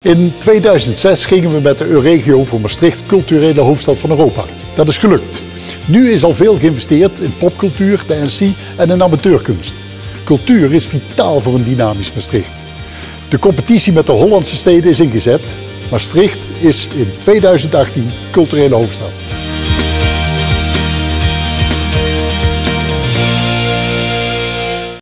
In 2006 gingen we met de Euregio voor Maastricht culturele hoofdstad van Europa. Dat is gelukt. Nu is al veel geïnvesteerd in popcultuur, dance en in amateurkunst. Cultuur is vitaal voor een dynamisch Maastricht. De competitie met de Hollandse steden is ingezet. Maastricht is in 2018 culturele hoofdstad.